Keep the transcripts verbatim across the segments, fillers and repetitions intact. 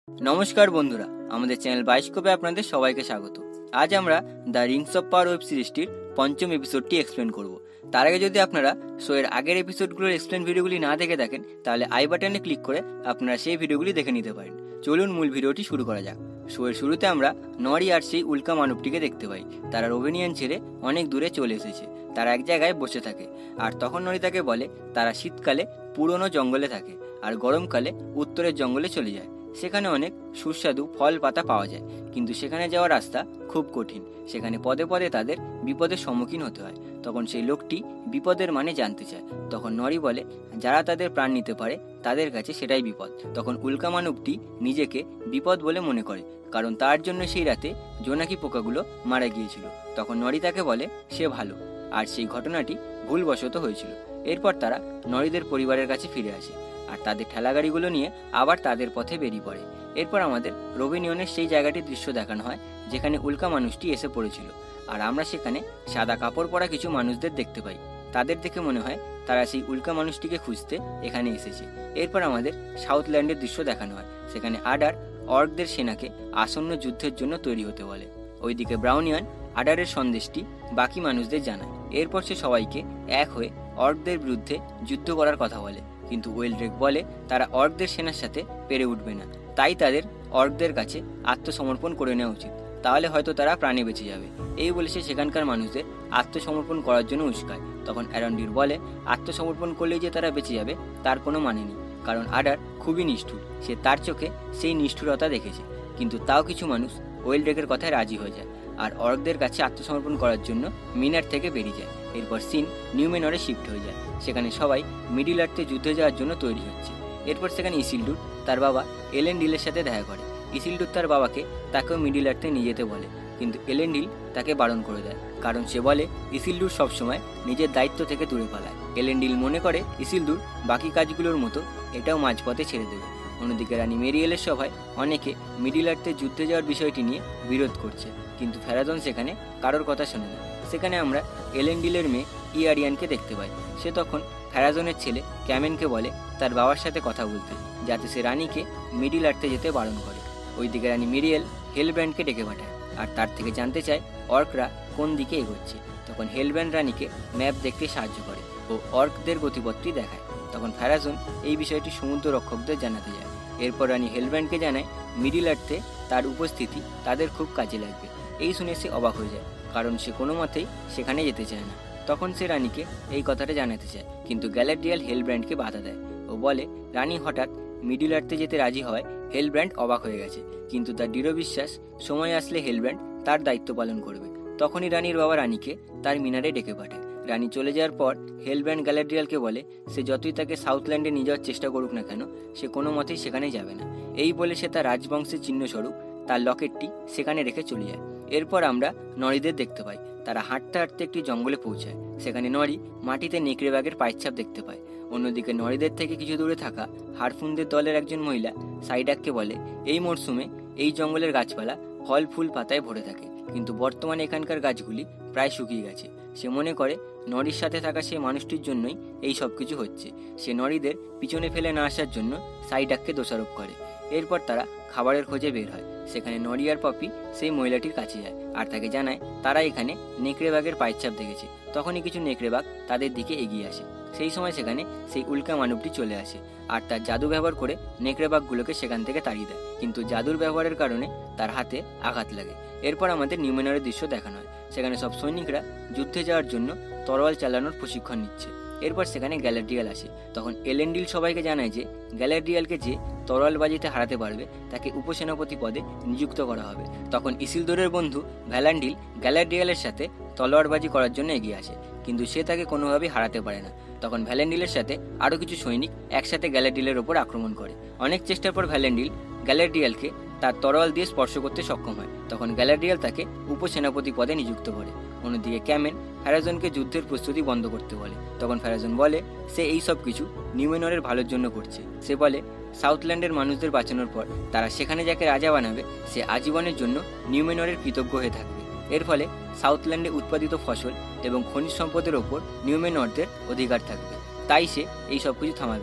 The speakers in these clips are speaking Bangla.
নমস্কার বন্ধুরা, আমাদের চ্যানেল বাইস্কোপে আপনাদের সবাইকে স্বাগত। আজ আমরা the rings of power web সিরিজটির পঞ্চম এপিসোডটি এক্সপ্লেন করব। তার আগে যদি আপনারা শোয়ের আগের এপিসোডগুলোর এক্সপ্লেন ভিডিওগুলি না দেখে থাকেন, তাহলে আই বাটনে ক্লিক করে আপনারা সেই ভিডিওগুলি দেখে নিতে পারেন। চলুন মূল ভিডিওটি শুরু করা যাক। শোয়ের শুরুতে আমরা নরি আর সেই উল্কা মানবটিকে দেখতে পাই। তারা রোভেনিয়ান ছেড়ে অনেক দূরে চলে এসেছে। তারা এক জায়গায় বসে থাকে, আর তখন নরি তাকে বলে তারা শীতকালে পুরনো জঙ্গলে থাকে আর গরমকালে উত্তরের জঙ্গলে চলে যায়। সেখানে অনেক সুস্বাদু ফল পাতা পাওয়া যায়, কিন্তু সেখানে যাওয়ার রাস্তা খুব কঠিন। সেখানে পদে পদে তাদের বিপদের সম্মুখীন হতে হয়। তখন সেই লোকটি বিপদের মানে জানতে চায়। তখন নরি বলে যারা তাদের প্রাণ নিতে পারে তাদের কাছে সেটাই বিপদ। তখন উল্কা মানবটি নিজেকে বিপদ বলে মনে করে, কারণ তার জন্য সেই রাতে জোনাকি পোকাগুলো মারা গিয়েছিল। তখন নরি তাকে বলে সে ভালো, আর সেই ঘটনাটি ভুলবশত হয়েছিল। এরপর তারা নরিদের পরিবারের কাছে ফিরে আসে আর তাদের ঠেলাগাড়িগুলো নিয়ে আবার তাদের পথে বেরিয়ে পড়ে। এরপর আমাদের রোভেনিয়নের সেই জায়গাটির দৃশ্য দেখানো হয় যেখানে উল্কা মানুষটি এসে পড়েছিল, আর আমরা সেখানে সাদা কাপড় পরা কিছু মানুষদের দেখতে পাই। তাদের দেখে মনে হয় তারা সেই উল্কা মানুষটিকে খুঁজতে এখানে এসেছে। এরপর আমাদের সাউথল্যান্ডের দৃশ্য দেখানো হয়। সেখানে আডার অর্কদের সেনাকে আসন্ন যুদ্ধের জন্য তৈরি হতে বলে। ওইদিকে ব্রাউনিয়ান আডারের সন্দেশটি বাকি মানুষদের জানায়। এরপর সে সবাইকে এক হয়ে অর্কদের বিরুদ্ধে যুদ্ধ করার কথা বলে, কিন্তু ওয়েলড্রেক বলে তারা অর্কদের সেনার সাথে পেরে উঠবে না, তাই তাদের অর্কদের কাছে আত্মসমর্পণ করে নেওয়া উচিত, তাহলে হয়তো তারা প্রাণে বেঁচে যাবে। এই বলে সে সেখানকার মানুষদের আত্মসমর্পণ করার জন্য উস্কায়। তখন অ্যারন্ডির বলে আত্মসমর্পণ করলেই যে তারা বেঁচে যাবে তার কোনো মানে নেই, কারণ আডার খুবই নিষ্ঠুর। সে তার চোখে সেই নিষ্ঠুরতা দেখেছে, কিন্তু তাও কিছু মানুষ ওয়েলড্রেকের কথায় রাজি হয়ে যায় আর অর্কদের কাছে আত্মসমর্পণ করার জন্য মিনার থেকে বেরিয়ে যায়। এরপর সিন নিউমেনরে শিফট হয়ে যায়। সেখানে সবাই মিডিল আর্থে যুদ্ধে যাওয়ার জন্য তৈরি হচ্ছে। এরপর সেখানে ইসিলডুর তার বাবা এলেন্ডিলের সাথে দেখা করে। ইসিলডুর তার বাবাকে তাকেও মিডিল আর্থে নিয়ে যেতে বলে, কিন্তু এলেন্ডিল তাকে বারণ করে দেয়, কারণ সে বলে ইসিলডুর সবসময় নিজের দায়িত্ব থেকে দূরে পালায়। এলেন্ডিল মনে করে ইসিলডুর বাকি কাজগুলোর মতো এটাও মাঝপথে ছেড়ে দেবে। অন্যদিকে রানী মেরিয়েলের সভায় অনেকে মিডিল আর্থে যুদ্ধে যাওয়ার বিষয়টি নিয়ে বিরোধ করছে, কিন্তু ফ্যারাজন সেখানে কারোর কথা শোনে না। সেখানে আমরা এলেন্ডিলের মেয়ে ইয়ারিয়ানকে দেখতে পাই। সে তখন ফ্যারাজনের ছেলে ক্যামেনকে বলে তার বাবার সাথে কথা বলতে, যাতে সে রানীকে মিডিল আর্থে যেতে বারণ করে। ওইদিকে রানী মেরিয়েল হেলব্র্যান্ডকে ডেকে পাঠায় আর তার থেকে জানতে চায় অর্করা কোন দিকে এগোচ্ছে। তখন হেলব্র্যান্ড রানীকে ম্যাপ দেখতে সাহায্য করে ও অর্কদের গতিপথটি দেখায়। তখন ফ্যারাজন এই বিষয়টি সমুদ্র রক্ষকদের জানাতে যায়। এরপর রানী হেলব্র্যান্ডকে জানায় মিডিল আর্থে তার উপস্থিতি তাদের খুব কাজে লাগবে। এই শুনে সে অবাক হয়ে যায়, কারণ সে কোনো মতেই সেখানে যেতে চায় না। তখন সে রানীকে এই কথাটা জানাতে চায়, কিন্তু গ্যালাডিয়াল হেলব্র্যান্ডকে বাধা দেয় ও বলে রানী হঠাৎ মিডিল আর্থে যেতে রাজি হয়। হেলব্র্যান্ড অবাক হয়ে গেছে, কিন্তু তার দৃঢ় বিশ্বাস সময় আসলে হেলব্র্যান্ড তার দায়িত্ব পালন করবে। তখনই রানীর বাবা রানীকে তার মিনারে ডেকে পাঠায়। রানী চলে যাওয়ার পর হেলব্র্যান্ড গ্যালাডিয়ালকে বলে সে যতই তাকে সাউথল্যান্ডে নিয়ে যাওয়ার চেষ্টা করুক না কেন, সে কোনো মতেই সেখানে যাবে না। এই বলে সে তার রাজবংশের চিহ্নস্বরূপ তার লকেটটি সেখানে রেখে চলে যায়। এরপর আমরা নরিদের দেখতে পাই। তারা হাঁটতে হাঁটতে একটি জঙ্গলে পৌঁছায়। সেখানে নরি মাটিতে নেকড়ে বাঘের পায়ের দেখতে পায়। অন্যদিকে নরিদের থেকে কিছু দূরে থাকা হারফুনদের দলের একজন মহিলা সাইডাককে বলে এই মরশুমে এই জঙ্গলের গাছপালা ফল ফুল পাতায় ভরে থাকে, কিন্তু বর্তমানে এখানকার গাছগুলি প্রায় শুকিয়ে গেছে। সে মনে করে নরির সাথে থাকা সেই মানুষটির জন্যই এই সব কিছু হচ্ছে। সে নরিদের পিছনে ফেলে না আসার জন্য সাইডাককে দোষারোপ করে। এরপর তারা খাবারের খোঁজে বের হয়। সেখানে নরি আর পপি সেই মহিলাটির কাছে যায় আর তাকে জানায় তারা এখানে নেকড়ে বাঘের পায়ের ছাপ দেখেছে। তখনই কিছু নেকড়ে বাঘ তাদের দিকে এগিয়ে আসে। সেই সময় সেখানে সেই উল্কা মানবটি চলে আসে আর তার জাদু ব্যবহার করে নেকড়ে বাঘগুলোকে সেখান থেকে তাড়িয়ে দেয়, কিন্তু জাদুর ব্যবহারের কারণে তার হাতে আঘাত লাগে। এরপর আমাদের নিউমেনরের দৃশ্য দেখানো হয়। সেখানে সব সৈনিকরা যুদ্ধে যাওয়ার জন্য তরোয়াল চালানোর প্রশিক্ষণ নিচ্ছে। এরপর সেখানে গ্যালাডিয়াল আসে। তখন এলেন্ডিল সবাইকে জানায় যে গ্যালাডিয়ালকে যে তরোয়ালবাজিতে হারাতে পারবে তাকে উপসেনাপতি পদে নিযুক্ত করা হবে। তখন ইসিলদোরের বন্ধু ভ্যালান্ডিল গ্যালাডিয়ালের সাথে তলোয়ারবাজি করার জন্য এগিয়ে আসে, কিন্তু সে তাকে কোনোভাবেই হারাতে পারে না। তখন ভ্যালেন্ডিলের সাথে আরও কিছু সৈনিক একসাথে গ্যালাডিয়ালের ওপর আক্রমণ করে। অনেক চেষ্টার পর ভ্যালেন্ডিল গ্যালাডিয়ালকে তার তরোয়াল দিয়ে স্পর্শ করতে সক্ষম হয়। তখন গ্যালাডিয়াল তাকে উপসেনাপতি পদে নিযুক্ত করে। অন্যদিকে ক্যামেন ফ্যারাজনকে যুদ্ধের প্রস্তুতি বন্ধ করতে বলে। তখন ফ্যারাজন বলে সে এই সব কিছু নিউমেনরের ভালোর জন্য করছে। সে বলে সাউথল্যান্ডের মানুষদের বাঁচানোর পর তারা সেখানে যাকে রাজা বানাবে সে আজীবনের জন্য নিউমেনরের কৃতজ্ঞ হয়ে থাকবে। এর ফলে সাউথল্যান্ডে উৎপাদিত ফসল এবং খনিজ সম্পদের ওপর নিউমেনরদের অধিকার থাকবে, তাই সে এই সব কিছু থামাবে না।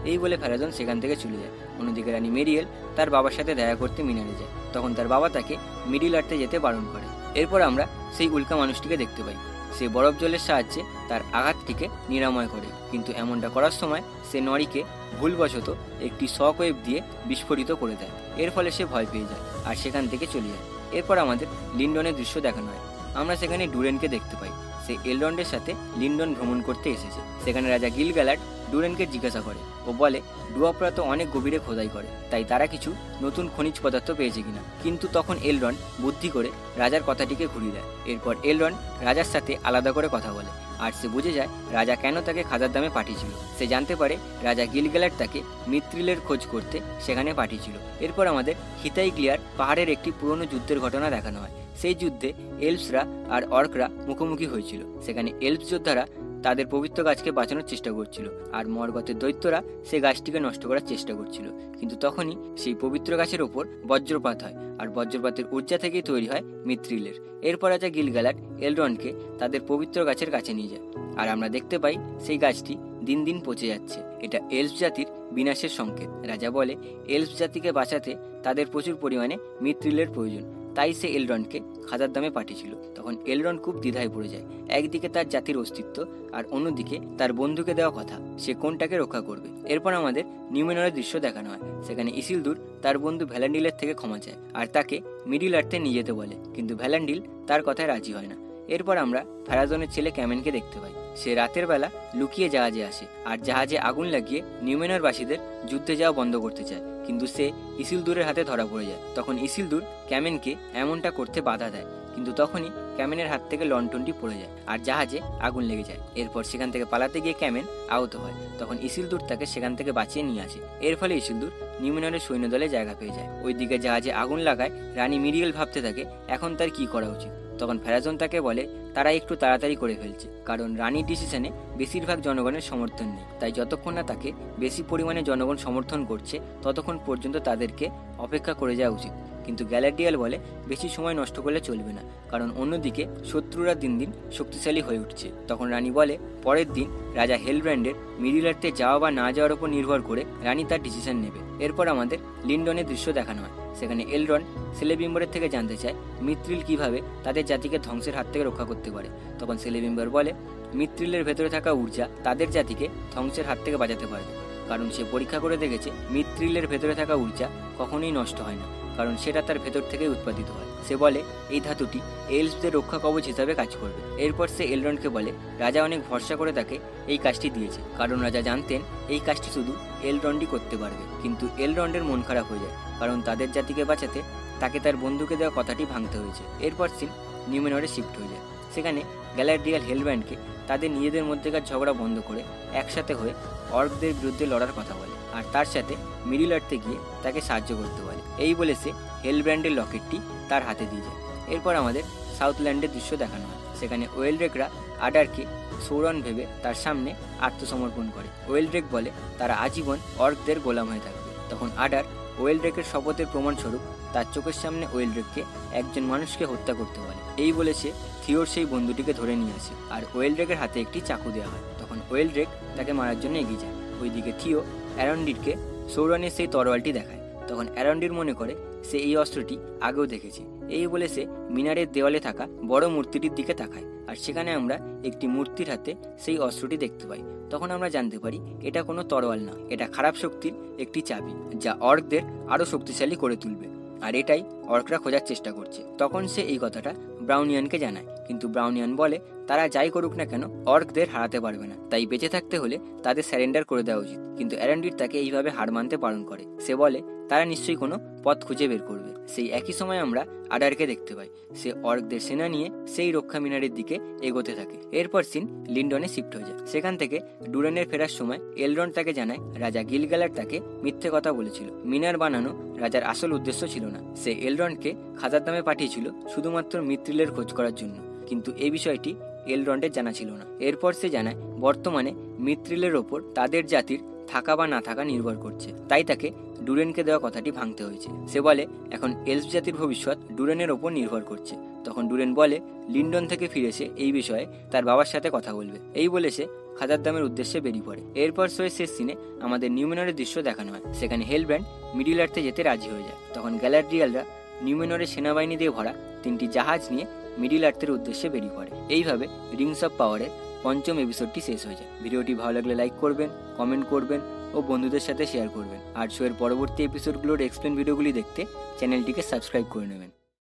এই বলে ফ্যারাজন সেখান থেকে চলে যায়। অন্যদিকে রানী মেরিয়েল তার বাবার সাথে দেখা করতে মিনারে যায়। তখন তার বাবা তাকে মিডিল আর্থে যেতে বারণ করে। এরপর আমরা সেই উল্কা মানুষটিকে দেখতে পাই। সে বরফ জলের সাহায্যে তার আঘাতটিকে নিরাময় করে, কিন্তু এমনটা করার সময় সে নরিকে ভুলবশত একটি শক ওয়েভ দিয়ে বিস্ফোরিত করে দেয়। এর ফলে সে ভয় পেয়ে যায় আর সেখান থেকে চলে যায়। এরপর আমাদের লিন্ডনের দৃশ্য দেখানো হয়। আমরা সেখানে ডুরেনকে দেখতে পাই। সে এলরন্ডের সাথে লিন্ডন ভ্রমণ করতে এসেছে। সেখানে রাজা গিল-গ্যালাড ডুরেনকে জিজ্ঞাসা করে ও বলে ডুয়ার্ফরা তো অনেক গভীরে খোদাই করে, তাই তারা কিছু নতুন খনিজ পদার্থ পেয়েছে কিনা। কিন্তু তখন এলরন্ড বুদ্ধি করে রাজার কথাটিকে ঘুরিয়ে দেয়। এরপর এলরন্ড রাজার সাথে আলাদা করে কথা বলে আর সে বুঝে যায় রাজা কেন তাকে খাজার দামে পাঠিয়েছিল। সে জানতে পারে রাজা গিল-গ্যালাড তাকে মিথ্রিলের খোঁজ করতে সেখানে পাঠিয়েছিল। এরপর আমাদের হিতাইগ্লিয়ার পাহাড়ের একটি পুরনো যুদ্ধের ঘটনা দেখানো হয়। সেই যুদ্ধে এলফসরা আর অর্করা মুখোমুখি হয়েছিল। সেখানে এলফ যোদ্ধারা তাদের পবিত্র গাছকে বাঁচানোর চেষ্টা করছিল আর মর্গতের দৈত্যরা সেই গাছটিকে নষ্ট করার চেষ্টা করছিল। কিন্তু তখনই সেই পবিত্র গাছের ওপর বজ্রপাত হয় আর বজ্রপাতের ঊর্জা থেকেই তৈরি হয় মিথ্রিলের। এরপর রাজা গিল-গ্যালাড এলরন্ডকে তাদের পবিত্র গাছের কাছে নিয়ে যায় আর আমরা দেখতে পাই সেই গাছটি দিন দিন পচে যাচ্ছে। এটা এলফ জাতির বিনাশের সংকেত। রাজা বলে এলফ জাতিকে বাঁচাতে তাদের প্রচুর পরিমাণে মিথ্রিলের প্রয়োজন, তাই সে এলরন্ডকে খাজার দামে পাঠিয়েছিল। তখন এলরন্ড খুব দ্বিধায় পড়ে যায়। একদিকে তার জাতির অস্তিত্ব আর অন্যদিকে তার বন্ধুকে দেওয়া কথা, সে কোনটাকে রক্ষা করবে। এরপর আমাদের নিউমেনরের দৃশ্য দেখানো হয়। সেখানে ইসিলদুর তার বন্ধু ভ্যালান্ডিলের থেকে ক্ষমা চায় আর তাকে মিডিল আর্থে নিয়ে যেতে বলে, কিন্তু ভ্যালান্ডিল তার কথায় রাজি হয় না। এরপর আমরা ফ্যারাজনের ছেলে ক্যামেনকে দেখতে পাই। সে রাতের বেলা লুকিয়ে জাহাজে আসে আর জাহাজে আগুন লাগিয়ে নিউমেনরবাসীদের যুদ্ধে যাওয়া বন্ধ করতে চায়, কিন্তু সে ইসিলদুরের হাতে ধরা পড়ে যায়। তখন ইসিলদুর ক্যামেনকে এমনটা করতে বাধা দেয়, কিন্তু তখনই ক্যামেনের হাত থেকে লন্ঠনটি পড়ে যায় আর জাহাজে আগুন লেগে যায়। এরপর সেখান থেকে পালাতে গিয়ে ক্যামেন আহত হয়। তখন ইসিলদুর তাকে সেখান থেকে বাঁচিয়ে নিয়ে আসে। এর ফলে ইসিলদুর নিউমেনরের সৈন্যদলে জায়গা পেয়ে যায়। ওইদিকে জাহাজে আগুন লাগায় রানী মিরিয়েল ভাবতে থাকে এখন তার কি করা উচিত। তখন ফ্যারাজন তাকে বলে তারা একটু তাড়াতাড়ি করে ফেলছে, কারণ রানীর ডিসিশনে বেশিরভাগ জনগণের সমর্থন নেই, তাই যতক্ষণ না তাকে বেশি পরিমাণে জনগণ সমর্থন করছে ততক্ষণ পর্যন্ত তাদেরকে অপেক্ষা করে যাওয়া উচিত। কিন্তু গ্যালাডিয়াল বলে বেশি সময় নষ্ট করলে চলবে না, কারণ অন্যদিকে শত্রুরা দিন দিন শক্তিশালী হয়ে উঠছে। তখন রানী বলে পরের দিন রাজা হেলব্র্যান্ডের মিডিল আর্থে যাওয়া বা না যাওয়ার উপর নির্ভর করে রানী তার ডিসিশন নেবে। এরপর আমাদের লিন্ডনের দৃশ্য দেখানো হয়। সেখানে এলরন্ড সেলেবিম্বরের থেকে জানতে চায় মিথ্রিল কিভাবে তাদের জাতিকে ধ্বংসের হাত থেকে রক্ষা করতে পারে। তখন সেলেবিম্বর বলে মিথ্রিলের ভেতরে থাকা ঊর্জা তাদের জাতিকে ধ্বংসের হাত থেকে বাঁচাতে পারবে, কারণ সে পরীক্ষা করে দেখেছে মিথ্রিলের ভেতরে থাকা ঊর্জা কখনোই নষ্ট হয় না, কারণ সেটা তার ভেতর থেকেই উৎপাদিত হয়। সে বলে এই ধাতুটি এলফদের রক্ষা কবচ হিসাবে কাজ করবে। এরপর সে এলরন্ডকে বলে রাজা অনেক ভরসা করে তাকে এই কাজটি দিয়েছে, কারণ রাজা জানতেন এই কাজটি শুধু এলরন্ডই করতে পারবে। কিন্তু এলরন্ডের মন খারাপ হয়ে যায়, কারণ তাদের জাতিকে বাঁচাতে তাকে তার বন্ধুকে দেওয়া কথাটি ভাঙতে হয়েছে। এরপর সিন নিউমেনরে শিফট হয়ে যায়। সেখানে গ্যালাডিয়াল হেলব্র্যান্ডকে তাদের নিজেদের মধ্যেকার ঝগড়া বন্ধ করে একসাথে হয়ে অর্কদের বিরুদ্ধে লড়ার কথা বলে আর তার সাথে মিডিল আর্থে গিয়ে তাকে সাহায্য করতে বলে। এই বলে সে হেলব্র্যান্ডের লকেটটি তার হাতে দিয়ে যায়। এরপর আমাদের সাউথল্যান্ডের দৃশ্য দেখানো হয়। সেখানে ওয়েলড্রেকরা আডারকে সৌরন ভেবে তার সামনে আত্মসমর্পণ করে। ওয়েলড্রেক বলে তারা আজীবন অর্কদের গোলাম হয়ে থাকবে। তখন আডার ওয়েলড্রেকের শপথের প্রমাণস্বরূপ তার চোখের সামনে ওয়েলড্রেককে একজন মানুষকে হত্যা করতে বলে। এই বলে সে থিওর সেই বন্ধুটিকে ধরে নিয়ে আসে আর ওয়েলড্রেকের হাতে একটি চাকু দেওয়া হয়। তখন ওয়েলড্রেক তাকে মারার জন্য এগিয়ে যায়। ওইদিকে থিও অ্যারন্ডিরকে সৌরনের সেই তরোয়ালটি দেখায়। তখন অ্যারন্ডির মনে করে সে এই অস্ত্রটি আগেও দেখেছে। এই বলে সে মিনারের দেওয়ালে থাকা বড় মূর্তিটির দিকে তাকায় আর সেখানে আমরা একটি মূর্তির হাতে সেই অস্ত্রটি দেখতে পাই। তখন আমরা জানতে পারি এটা কোনো তরোয়াল না, এটা খারাপ শক্তির একটি চাবি যা অর্কদের আরও শক্তিশালী করে তুলবে, আর এটাই অর্করা খোঁজার চেষ্টা করছে। তখন সে এই কথাটা ব্রাউনিয়ানকে জানায়, কিন্তু ব্রাউনিয়ান বলে তারা যাই করুক না কেন অর্কদের হারাতে পারবে না, তাই বেঁচে থাকতে হলে তাদের স্যারেন্ডার করে দেওয়া উচিত। কিন্তু অ্যারন্ডির তাকে এইভাবে হার মানতে বারণ করে। সে বলে তারা নিশ্চয়ই কোনো পথ খুঁজে বের করবে। সেই একই সময় আমরা আডারকে দেখতে পাই। সে অর্কদের সেনা নিয়ে সেই রক্ষা মিনারের দিকে এগোতে থাকে। এরপর সিন লিন্ডনে শিফট হয়ে যায়। সেখান থেকে ডুরেনের ফেরার সময় এলরন্ড তাকে জানায় রাজা গিল-গ্যালাড তাকে মিথ্যে কথা বলেছিল। মিনার বানানো রাজার আসল উদ্দেশ্য ছিল না। সে এলরন্ডকে খাজার দামে পাঠিয়েছিল শুধুমাত্র মিথ্রিলের খোঁজ করার জন্য, কিন্তু এই বিষয়টি এলরন্ডের জানা ছিল না। এরপর সে জানায় বর্তমানে মিথ্রিলের ওপর তাদের জাতির থাকা বা না থাকা নির্ভর করছে, তাই তাকে ডুরেনকে দেওয়া কথাটি ভাঙতে হয়েছে। সে বলে এখন এলফ জাতির ভবিষ্যৎ ডুরেনের ওপর নির্ভর করছে। তখন ডুরেন বলে লিন্ডন থেকে ফিরে এসে এই বিষয়ে তার বাবার সাথে কথা বলবে। এই বলে সে খাজারদামের উদ্দেশ্যে বেরিয়ে পড়ে। এরপর শোয়ের শেষ সিনে আমাদের নিউমেনরের দৃশ্য দেখানো হয়। সেখানে হেলব্র্যান্ড মিডিল আর্থে যেতে রাজি হয়ে যায়। তখন গ্যালাড্রিয়ালরা নিউমেনরের সেনাবাহিনী দিয়ে ভরা তিনটি জাহাজ নিয়ে মিডিল আর্থের উদ্দেশ্যে বেরিয়ে পড়ে। এইভাবে রিংস অফ পাওয়ারের পঞ্চম এপিসোডটি শেষ হয়ে যায়। ভিডিওটি ভালো লাগলে লাইক করবেন, কমেন্ট করবেন ও বন্ধুদের সাথে শেয়ার করবেন। আর শোয়ের পরবর্তী এপিসোডগুলোর এক্সপ্লেন ভিডিওগুলি দেখতে চ্যানেলটিকে সাবস্ক্রাইব করে নেবেন।